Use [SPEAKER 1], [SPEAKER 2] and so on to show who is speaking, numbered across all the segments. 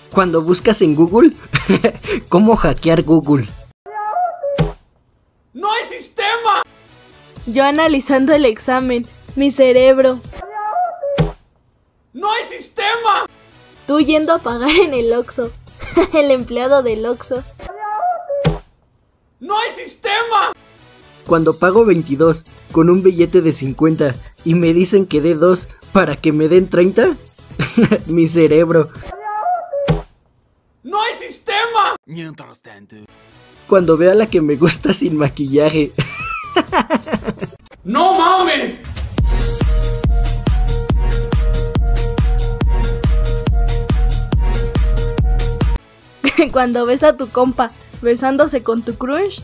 [SPEAKER 1] Cuando buscas en Google, ¿cómo hackear Google?
[SPEAKER 2] ¡No hay sistema!
[SPEAKER 3] Yo analizando el examen, mi cerebro.
[SPEAKER 2] ¡No hay sistema!
[SPEAKER 3] Tú yendo a pagar en el Oxxo, el empleado del Oxxo.
[SPEAKER 2] ¡No hay sistema!
[SPEAKER 1] Cuando pago 22 con un billete de 50 y me dicen que dé 2 para que me den 30, mi cerebro.
[SPEAKER 2] ¡No hay sistema!
[SPEAKER 4] Mientras tanto.
[SPEAKER 1] Cuando veo a la que me gusta sin maquillaje.
[SPEAKER 2] ¡No mames!
[SPEAKER 3] Cuando ves a tu compa besándose con tu crush.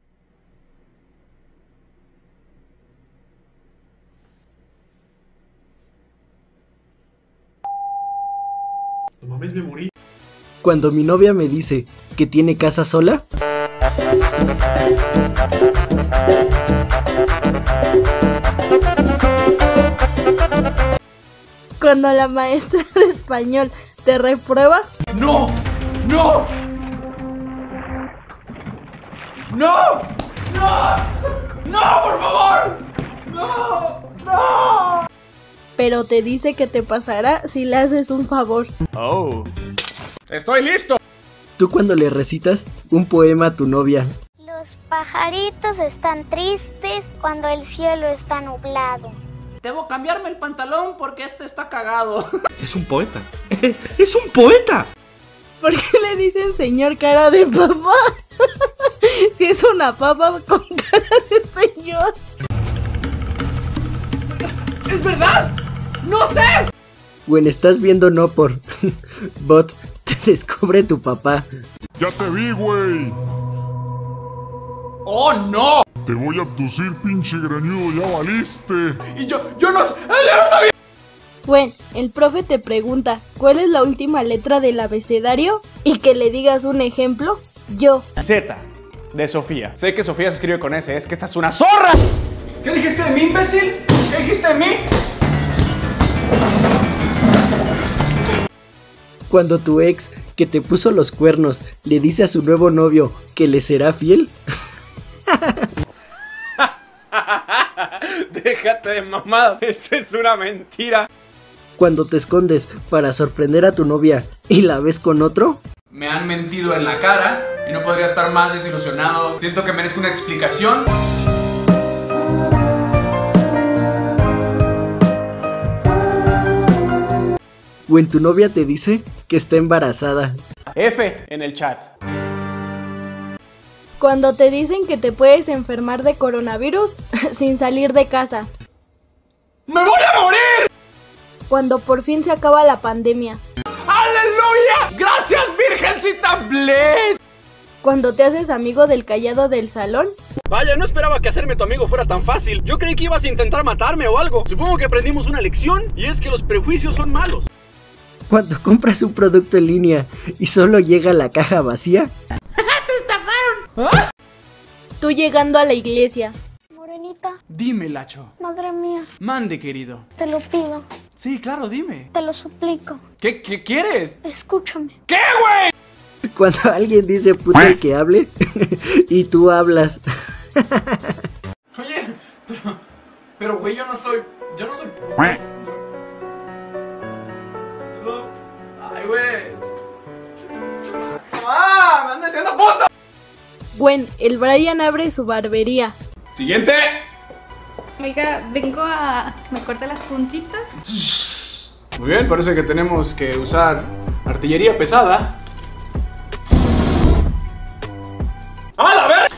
[SPEAKER 2] No mames, me morí.
[SPEAKER 1] Cuando mi novia me dice que tiene casa sola.
[SPEAKER 3] Cuando la maestra de español te reprueba.
[SPEAKER 2] ¡No! ¡No! ¡No! ¡No! ¡No, por favor! ¡No! ¡No!
[SPEAKER 3] Pero te dice que te pasará si le haces un favor.
[SPEAKER 2] ¡Oh! ¡Estoy listo!
[SPEAKER 1] Tú cuando le recitas un poema a tu novia.
[SPEAKER 5] Los pajaritos están tristes cuando el cielo está nublado.
[SPEAKER 2] Debo cambiarme el pantalón porque este está cagado.
[SPEAKER 4] Es un poeta. ¡Es un poeta!
[SPEAKER 3] ¿Por qué le dicen señor cara de papá? Si es una papa con cara de señor.
[SPEAKER 2] ¿Es verdad? ¡No sé!
[SPEAKER 1] Bueno, estás viendo no por bot, te descubre tu papá.
[SPEAKER 6] Ya te vi, güey.
[SPEAKER 2] ¡Oh, no!
[SPEAKER 6] Te voy a abducir, pinche grañudo, ya valiste.
[SPEAKER 2] Y yo no sabía.
[SPEAKER 3] Bueno, el profe te pregunta ¿cuál es la última letra del abecedario? Y que le digas un ejemplo. Yo.
[SPEAKER 2] Z, de Sofía. Sé que Sofía se escribe con S, es que esta es una zorra. ¿Qué dijiste de mí, imbécil? ¿Qué dijiste de mí?
[SPEAKER 1] Cuando tu ex, que te puso los cuernos, le dice a su nuevo novio que le será fiel.
[SPEAKER 2] Déjate de mamadas, eso es una mentira.
[SPEAKER 1] Cuando te escondes para sorprender a tu novia y la ves con otro.
[SPEAKER 2] Me han mentido en la cara y no podría estar más desilusionado. Siento que merezco una explicación.
[SPEAKER 1] O en tu novia te dice que está embarazada.
[SPEAKER 2] F en el chat.
[SPEAKER 3] Cuando te dicen que te puedes enfermar de coronavirus sin salir de casa.
[SPEAKER 2] ¡Me voy a morir!
[SPEAKER 3] Cuando por fin se acaba la pandemia.
[SPEAKER 2] ¡Aleluya! ¡Gracias, Virgencita Bless!
[SPEAKER 3] Cuando te haces amigo del callado del salón.
[SPEAKER 4] Vaya, no esperaba que hacerme tu amigo fuera tan fácil. Yo creí que ibas a intentar matarme o algo. Supongo que aprendimos una lección y es que los prejuicios son malos.
[SPEAKER 1] Cuando compras un producto en línea y solo llega la caja vacía.
[SPEAKER 3] Tú llegando a la iglesia.
[SPEAKER 5] Morenita,
[SPEAKER 2] Dime, Lacho.
[SPEAKER 5] madre mía,
[SPEAKER 2] Mande, querido.
[SPEAKER 5] te lo pido,
[SPEAKER 2] Sí, claro, dime.
[SPEAKER 5] te lo suplico,
[SPEAKER 2] ¿Qué quieres?
[SPEAKER 5] escúchame.
[SPEAKER 2] ¿Qué, güey?
[SPEAKER 1] Cuando alguien dice puta el que hable y tú hablas.
[SPEAKER 2] Oye, pero güey, yo no soy Ay, güey. ¡Ah! ¡Me andan diciendo puto!
[SPEAKER 3] Gwen, el Brian abre su barbería.
[SPEAKER 2] Siguiente.
[SPEAKER 7] Oiga, vengo a que me corte las puntitas.
[SPEAKER 2] Muy bien, parece que tenemos que usar artillería pesada. ¡A la ver!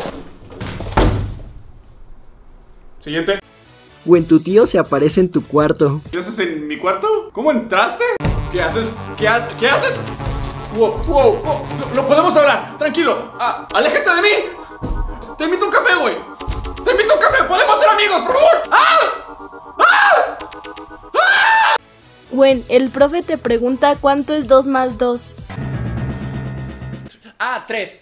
[SPEAKER 2] Siguiente.
[SPEAKER 1] O en tu tío se aparece en tu cuarto.
[SPEAKER 2] ¿Qué haces en mi cuarto? ¿Cómo entraste? ¿Qué haces? ¿Qué haces? Wow. No podemos hablar. Tranquilo. Aléjate de mí. Te invito a un café, güey. Te invito a un café. Podemos ser amigos, por favor.
[SPEAKER 3] Gwen, el profe te pregunta cuánto es 2 más 2.
[SPEAKER 4] 3.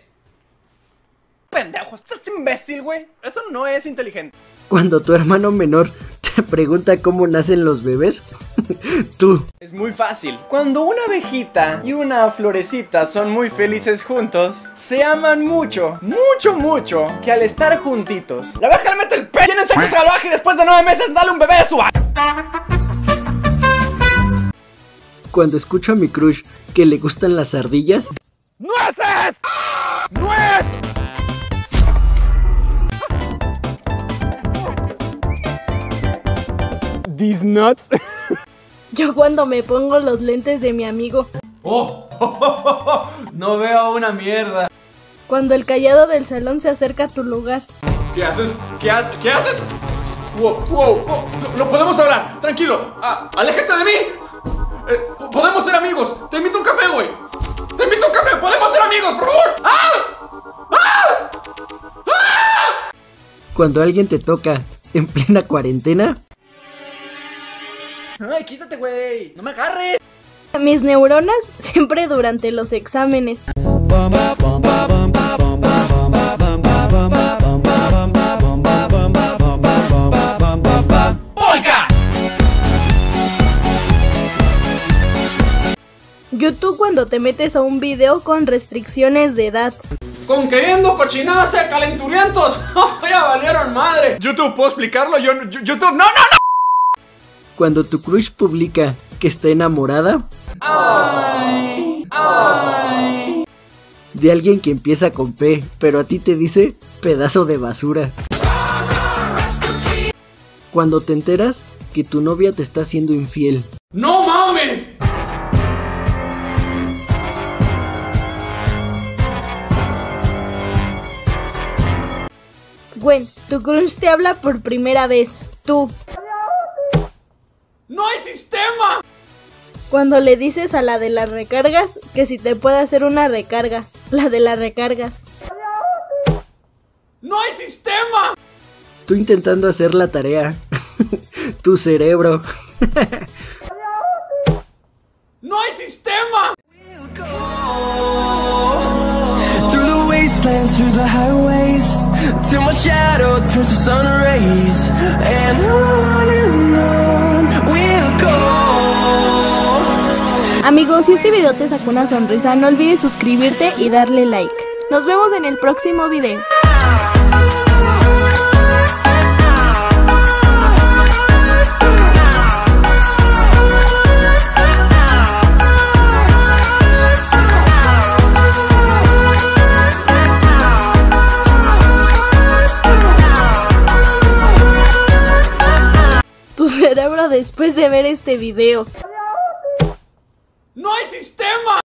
[SPEAKER 4] Pendejo, estás imbécil, güey. Eso no es inteligente.
[SPEAKER 1] Cuando tu hermano menor te Pregunta cómo nacen los bebés. Tú.
[SPEAKER 8] Es muy fácil. Cuando una abejita y una florecita son muy felices juntos, se aman mucho, mucho, mucho, que al estar juntitos, la abeja le mete el pez, tienen sexo salvaje y después de 9 meses dale un bebé a su...
[SPEAKER 1] Cuando escucho a mi crush que le gustan las ardillas.
[SPEAKER 8] ¡Nueces! ¡Nuez! These nuts.
[SPEAKER 3] Yo cuando me pongo los lentes de mi amigo.
[SPEAKER 2] ¡Oh! No veo una mierda.
[SPEAKER 3] Cuando el callado del salón se acerca a tu lugar.
[SPEAKER 2] ¿Qué haces? ¿Qué haces? ¡Wow! No podemos hablar. Tranquilo. ¡Aléjate de mí! Podemos ser amigos. Te invito a un café, güey. Te invito a un café. Podemos ser amigos, por favor.
[SPEAKER 1] Cuando alguien te toca en plena cuarentena.
[SPEAKER 8] ¡Ay, quítate, güey! ¡No me agarres!
[SPEAKER 3] Mis neuronas siempre durante los exámenes.
[SPEAKER 2] ¡Polka!
[SPEAKER 3] YouTube cuando te metes a un video con restricciones de edad.
[SPEAKER 2] Con queriendo cochinadas a calenturientos. Ya valieron madre.
[SPEAKER 4] YouTube, ¿puedo explicarlo? YouTube, no.
[SPEAKER 1] Cuando tu crush publica que está enamorada. De alguien que empieza con P, pero a ti te dice pedazo de basura. Cuando te enteras que tu novia te está siendo infiel.
[SPEAKER 2] ¡No mames!
[SPEAKER 3] Gwen, tu crush te habla por primera vez. Tú.
[SPEAKER 2] ¡No hay sistema!
[SPEAKER 3] Cuando le dices a la de las recargas que si te puede hacer una recarga. La de las recargas.
[SPEAKER 2] ¡No hay sistema!
[SPEAKER 1] Tú intentando hacer la tarea. Tu cerebro.
[SPEAKER 2] ¡No hay sistema!
[SPEAKER 9] Through the wastelands, through the highways, till my shadow turns to sun rays, and on we'll go.
[SPEAKER 3] Amigos, si este video te sacó una sonrisa, no olvides suscribirte y darle like. Nos vemos en el próximo video. Tu cerebro después de ver este video.
[SPEAKER 2] ¡No hay sistema!